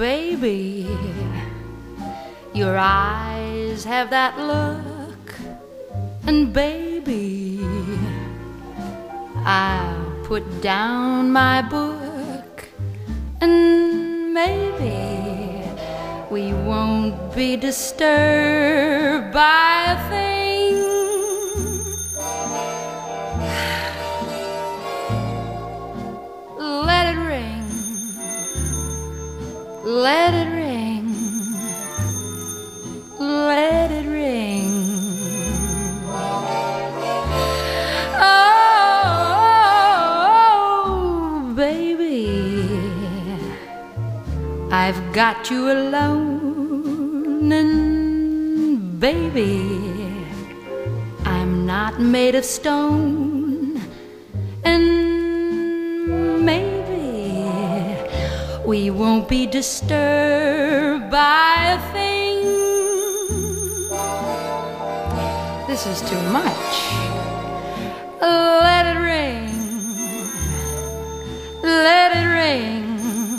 baby, your eyes have that look, and baby, I'll put down my book, and maybe we won't be disturbed by a thing. Let it ring, let it ring, let it ring. Oh, baby, I've got you alone, and baby, I'm not made of stone, and maybe we won't be disturbed by a thing. This is too much. Let it ring, let it ring,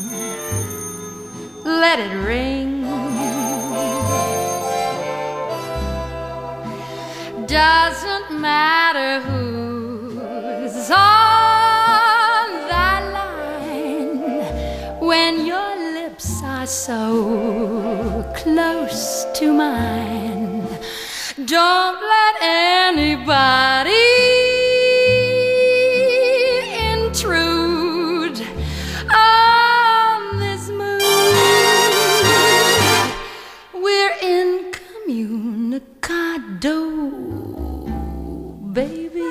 let it ring. Doesn't matter who's on that line when your lips are so close to mine. Don't let anybody intrude on this mood. We're incommunicado, baby.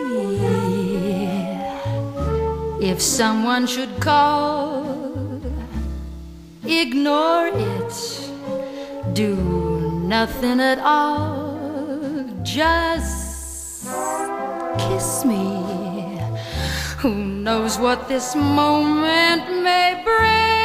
If someone should call, ignore it, do nothing at all. Just kiss me. Who knows what this moment may bring?